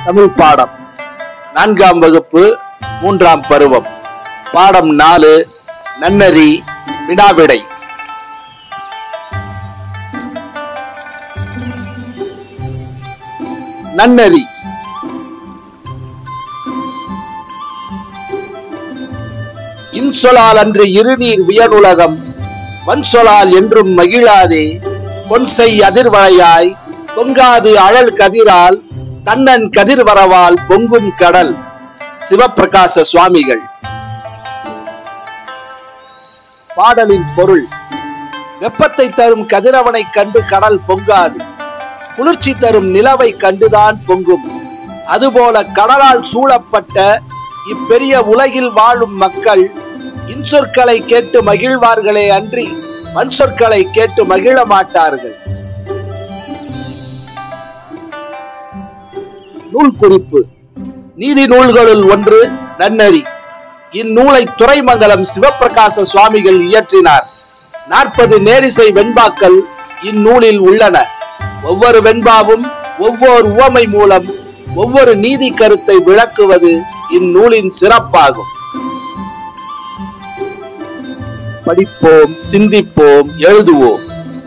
தமிழ் பாடம் 4ஆம் வகுப்பு 3ஆம் பருவம் பாடம் 4 நன்னெறி வினாவிடை. நன்னெறி இன்சொலால் அன்று இருநீர் வியனுலகம் வன்சொலால் என்றும் மகிழாதே பொன்செய் அதிர்வளையாய் பொங்காது அழல் கதிரால் தன்னன் கதிர்வரவால் பொங்கும் கடல். சிவப்பிரகாச சுவாமிகள். பாடலின் பொருள்: வெப்பத்தை தரும் கதிரவனை கண்டு கடல் பொங்காது, குளிர்ச்சி தரும் நிலவை கண்டுதான் பொங்கும். அதுபோல கடலால் சூழப்பட்ட இப்பெரிய உலகில் வாழும் மக்கள் இன்சொற்களை கேட்டு மகிழ்வார்களே அன்றி வன்சொற்களை கேட்டு மகிழ மாட்டார்கள். நூல் குறிப்பு: நீதி நூல்களுள் ஒன்று நன்னெறி. இந்நூலை துறைமங்கலம் சிவப்பிரகாச சுவாமிகள் இயற்றினார். 40 நேரிசை வெண்பாக்கள் இந்நூலில் உள்ளன. ஒவ்வொரு வெண்பாவும் ஒவ்வொரு உவமை மூலம் ஒவ்வொரு நீதி கருத்தை விளக்குவது இந்நூலின் சிறப்பாகும். படிப்போம், சிந்திப்போம், எழுதுவோம்.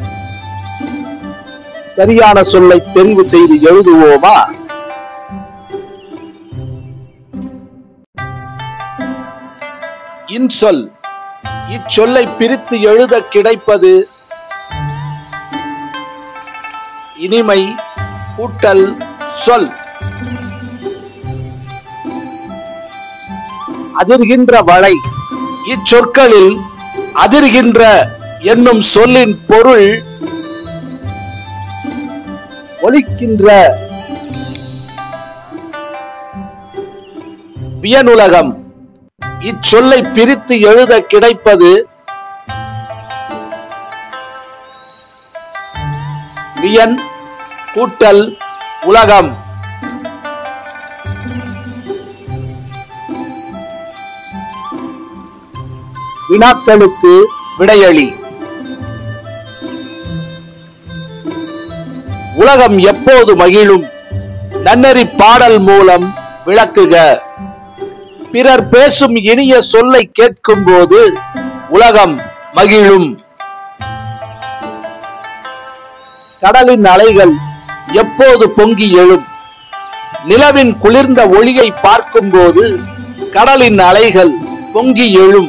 சரியான சொல்லை தெரிவு செய்து எழுதுவோமா? இன்சொல். இச்சொல்லை பிரித்து எழுத கிடைப்பது இனிமை கூட்டல் சொல். அதிர்கின்ற வளை. இச்சொற்களில் அதிர்கின்ற என்னும் சொல்லின் பொருள் ஒலிக்கின்ற. வியனுலகம். இச்சொல்லை பிரித்து எழுத கிடைப்பது வியன் கூட்டல் உலகம். வினாக்களுக்கு விடையளி. உலகம் எப்போது மகிழும்? நன்னெறி பாடல் மூலம் விளக்குக. பிறர் பேசும் இனிய சொல்லை கேட்கும் போது உலகம் மகிழும். கடலின் அலைகள் எப்போது பொங்கி எழும்? நிலவின் குளிர்ந்த ஒளியை பார்க்கும் போது கடலின் அலைகள் பொங்கி எழும்.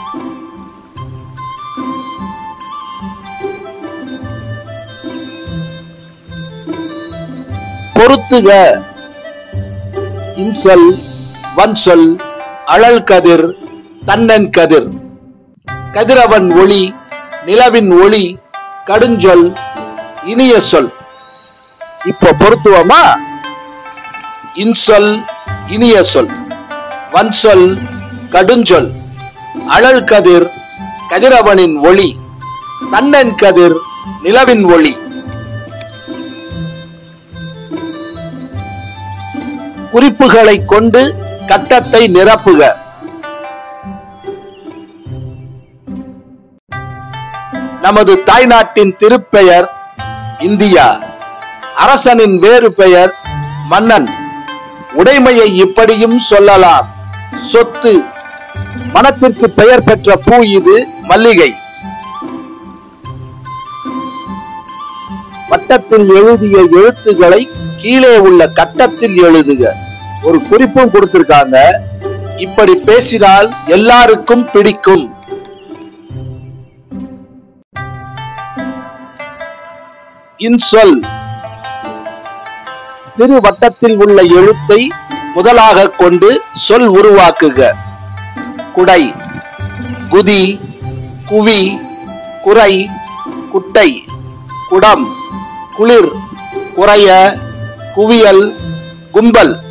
பொருத்துக. இன்சொல், வன்சொல், அழல் கதிர், தன்னன் கதிர். கதிரவன் ஒளி, நிலவின் ஒளி, கடுஞ்சொல், இனிய சொல். இப்ப பொருத்துவமா? இன்சொல் இனிய சொல், வன்சொல் கடுஞ்சொல், அழல் கதிர் கதிரவனின் ஒளி, தன்னன் கதிர் நிலவின் ஒளி. குறிப்புகளை கொண்டு கட்டத்தை நிரப்புக. நமது தாய்நாட்டின் திருப்பெயர் இந்தியா. அரசனின் வேறு பெயர் மன்னன். உடைமையை இப்படியும் சொல்லலாம்: சொத்து. மனத்திற்கு பெயர் பெற்ற பூ இது மல்லிகை. வட்டத்தில் எழுதிய எழுத்துக்களை கீழே உள்ள கட்டத்தில் எழுதுக. ஒரு குறிப்பும் கொடுத்திருக்காங்க: இப்படி பேசினால் எல்லாருக்கும் பிடிக்கும். இன்சொல். சிறு வட்டத்தில் உள்ள எழுத்தை முதலாக கொண்டு சொல் உருவாக்குக. குடை, குதி, குவி, குறை, குட்டை, குடம், குளிர், குறைய, குவியல், கும்பல்.